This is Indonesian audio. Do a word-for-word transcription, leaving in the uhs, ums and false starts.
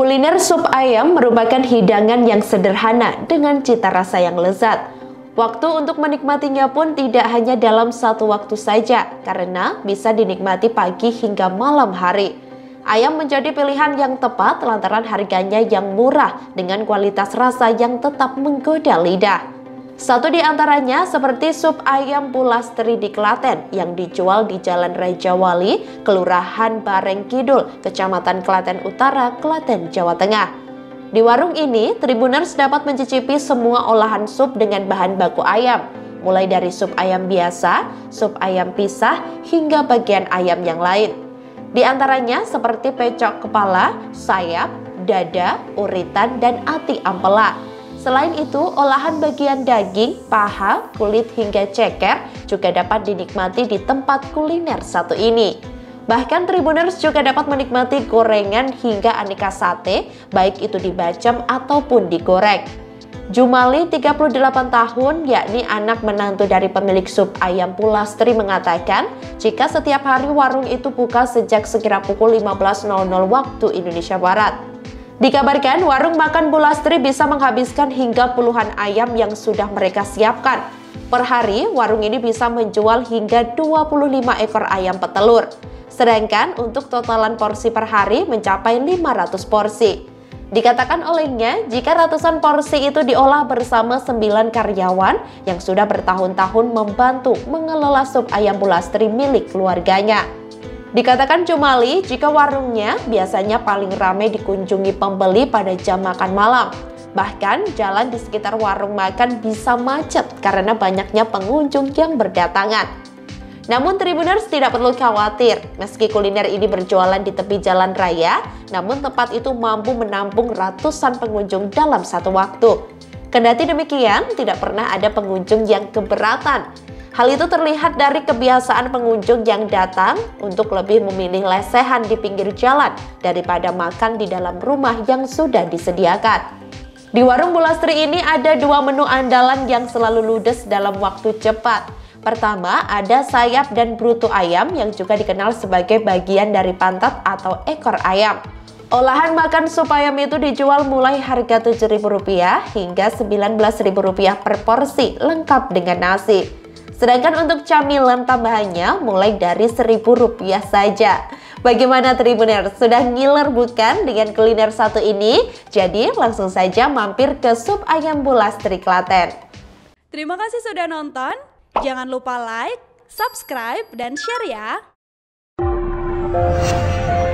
Kuliner sup ayam merupakan hidangan yang sederhana dengan cita rasa yang lezat. Waktu untuk menikmatinya pun tidak hanya dalam satu waktu saja, karena bisa dinikmati pagi hingga malam hari. Ayam menjadi pilihan yang tepat lantaran harganya yang murah dengan kualitas rasa yang tetap menggoda lidah. Satu di antaranya seperti sup ayam Pulastri di Klaten yang dijual di Jalan Raja Wali, Kelurahan Bareng Kidul, Kecamatan Klaten Utara, Klaten, Jawa Tengah. Di warung ini, Tribuners dapat mencicipi semua olahan sup dengan bahan baku ayam, mulai dari sup ayam biasa, sup ayam pisah, hingga bagian ayam yang lain. Di antaranya seperti pecok kepala, sayap, dada, uritan, dan ati ampela. Selain itu, olahan bagian daging, paha, kulit hingga ceker juga dapat dinikmati di tempat kuliner satu ini. Bahkan Tribuners juga dapat menikmati gorengan hingga aneka sate, baik itu dibacem ataupun digoreng. Jumali, tiga puluh delapan tahun, yakni anak menantu dari pemilik sup ayam Pulastri, mengatakan jika setiap hari warung itu buka sejak sekira pukul lima belas nol nol waktu Indonesia Barat. Dikabarkan warung makan Pulastri bisa menghabiskan hingga puluhan ayam yang sudah mereka siapkan. Per hari, warung ini bisa menjual hingga dua puluh lima ekor ayam petelur. Sedangkan untuk totalan porsi per hari mencapai lima ratus porsi. Dikatakan olehnya, jika ratusan porsi itu diolah bersama sembilan karyawan yang sudah bertahun-tahun membantu mengelola sup ayam Pulastri milik keluarganya. Dikatakan Jumali, jika warungnya biasanya paling ramai dikunjungi pembeli pada jam makan malam. Bahkan jalan di sekitar warung makan bisa macet karena banyaknya pengunjung yang berdatangan. Namun Tribuners tidak perlu khawatir, meski kuliner ini berjualan di tepi jalan raya, namun tempat itu mampu menampung ratusan pengunjung dalam satu waktu. Kendati demikian, tidak pernah ada pengunjung yang keberatan. Hal itu terlihat dari kebiasaan pengunjung yang datang untuk lebih memilih lesehan di pinggir jalan daripada makan di dalam rumah yang sudah disediakan. Di warung Pulastri ini ada dua menu andalan yang selalu ludes dalam waktu cepat. Pertama, ada sayap dan bruto ayam yang juga dikenal sebagai bagian dari pantat atau ekor ayam. Olahan makan sup ayam itu dijual mulai harga tujuh ribu rupiah hingga sembilan belas ribu rupiah per porsi lengkap dengan nasi. Sedangkan untuk camilan tambahannya mulai dari seribu rupiah saja. Bagaimana Tribuners? Sudah ngiler bukan dengan kuliner satu ini? Jadi langsung saja mampir ke sup ayam Pulastri Klaten. Terima kasih sudah nonton. Jangan lupa like, subscribe, dan share ya.